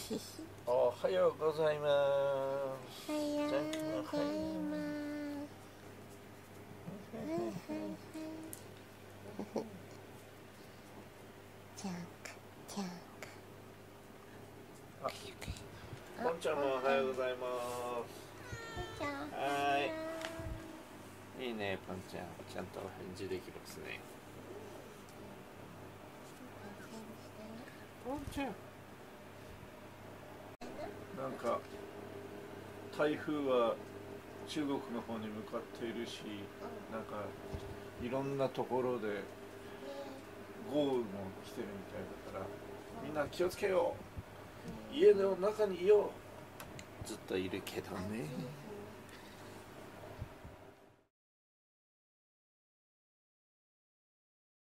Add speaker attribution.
Speaker 1: おはようございます。
Speaker 2: おはようございます。チャンクチャンク。
Speaker 1: ポンちゃんもおはようございます。はい。いいね、ポンちゃん。ちゃんとお返事できますね。ポンちゃん。なんか台風は中国の方に向かっているし、なんかいろんなところで豪雨も来てるみたいだから、みんな気をつけよう。家の中にいよう。ずっといるけどね。